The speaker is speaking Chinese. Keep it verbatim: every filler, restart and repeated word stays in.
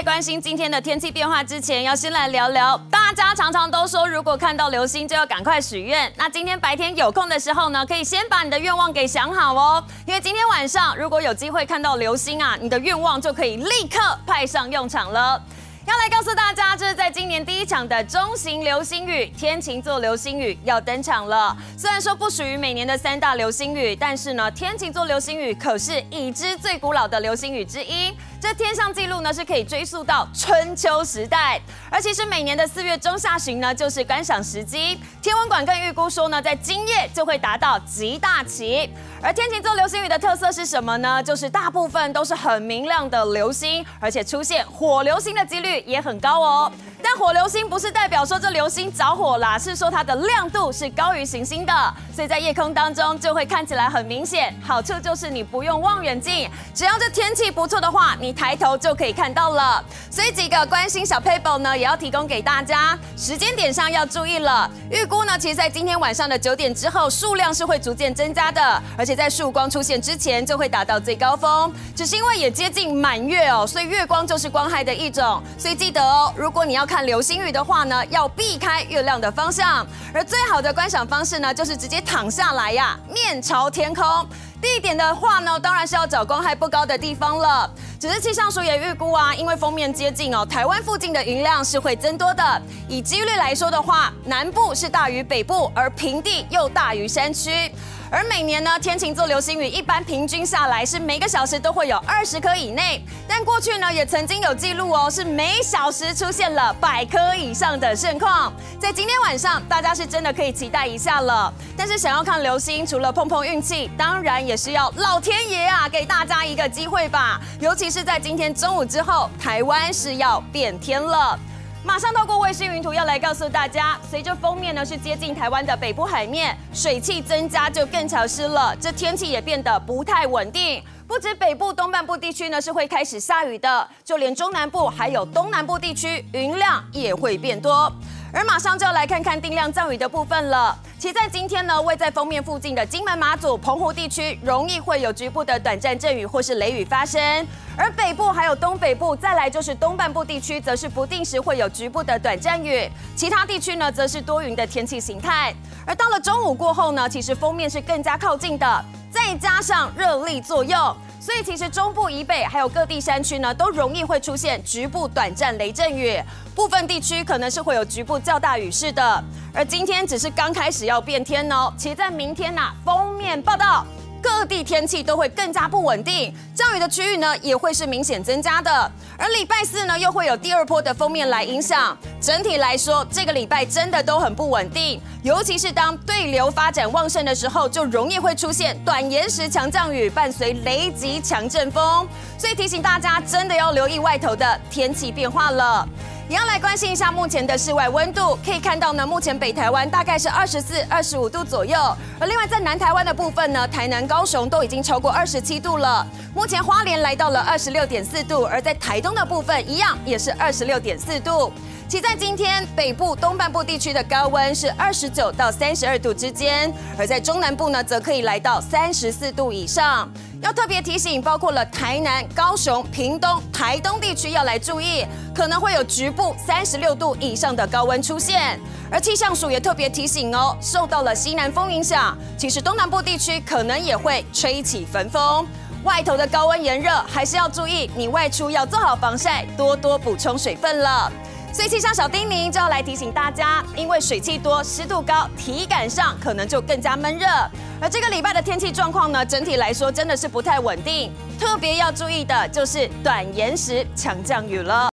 在关心今天的天气变化之前，要先来聊聊，大家常常都说，如果看到流星就要赶快许愿。那今天白天有空的时候呢，可以先把你的愿望给想好哦，因为今天晚上如果有机会看到流星啊，你的愿望就可以立刻派上用场了。 要来告诉大家，这是在今年第一场的中型流星雨——天琴座流星雨要登场了。虽然说不属于每年的三大流星雨，但是呢，天琴座流星雨可是已知最古老的流星雨之一。这天象记录呢是可以追溯到春秋时代，而其实每年的四月中下旬呢就是观赏时机。天文馆更预估说呢，在今夜就会达到极大期。而天琴座流星雨的特色是什么呢？就是大部分都是很明亮的流星，而且出现火流星的几率 也很高哦，但火流星不是代表说这流星着火啦，是说它的亮度是高于行星的，所以在夜空当中就会看起来很明显。好处就是你不用望远镜，只要这天气不错的话，你抬头就可以看到了。所以几个关心小 paper 呢，也要提供给大家。时间点上要注意了，预估呢，其实在今天晚上的九点之后，数量是会逐渐增加的，而且在曙光出现之前就会达到最高峰。只是因为也接近满月哦，所以月光就是光害的一种，所以 记得哦，如果你要看流星雨的话呢，要避开月亮的方向。而最好的观赏方式呢，就是直接躺下来呀，面朝天空。地点的话呢，当然是要找光害不高的地方了。只是气象署也预估啊，因为锋面接近哦，台湾附近的云量是会增多的。以几率来说的话，南部是大于北部，而平地又大于山区。 而每年呢，天琴座流星雨一般平均下来是每个小时都会有二十颗以内，但过去呢也曾经有记录哦，是每小时出现了百颗以上的盛况。在今天晚上，大家是真的可以期待一下了。但是想要看流星，除了碰碰运气，当然也是要老天爷啊给大家一个机会吧。尤其是在今天中午之后，台湾是要变天了。 马上透过卫星云图要来告诉大家，随着锋面呢是接近台湾的北部海面，水汽增加就更潮湿了，这天气也变得不太稳定。不止北部东半部地区呢是会开始下雨的，就连中南部还有东南部地区云量也会变多。 而马上就要来看看定量降雨的部分了。其实在今天呢，位在锋面附近的金门、马祖、澎湖地区，容易会有局部的短暂阵雨或是雷雨发生。而北部还有东北部，再来就是东半部地区，则是不定时会有局部的短暂雨。其他地区呢，则是多云的天气形态。而到了中午过后呢，其实锋面是更加靠近的，再加上热力作用。 所以其实中部以北还有各地山区呢，都容易会出现局部短暂雷阵雨，部分地区可能是会有局部较大雨势的。而今天只是刚开始要变天哦，其实在明天呐、啊，锋面报道，各地天气都会更加不稳定，降雨的区域呢也会是明显增加的。而礼拜四呢，又会有第二波的锋面来影响。整体来说，这个礼拜真的都很不稳定。 尤其是当对流发展旺盛的时候，就容易会出现短延时强降雨，伴随雷击强阵风。所以提醒大家，真的要留意外头的天气变化了。也要来关心一下目前的室外温度，可以看到呢，目前北台湾大概是二十四、二十五度左右，而另外在南台湾的部分呢，台南、高雄都已经超过二十七度了。目前花莲来到了二十六点四度，而在台东的部分一样也是二十六点四度。 其在今天北部东半部地区的高温是二十九到三十二度之间，而在中南部呢，则可以来到三十四度以上。要特别提醒，包括了台南、高雄、屏东、台东地区要来注意，可能会有局部三十六度以上的高温出现。而气象署也特别提醒哦，受到了西南风影响，其实东南部地区可能也会吹起焚风。 外头的高温炎热，还是要注意，你外出要做好防晒，多多补充水分了。 所以气象小叮咛就要来提醒大家，因为水汽多、湿度高，体感上可能就更加闷热。而这个礼拜的天气状况呢，整体来说真的是不太稳定，特别要注意的就是短延时强降雨了。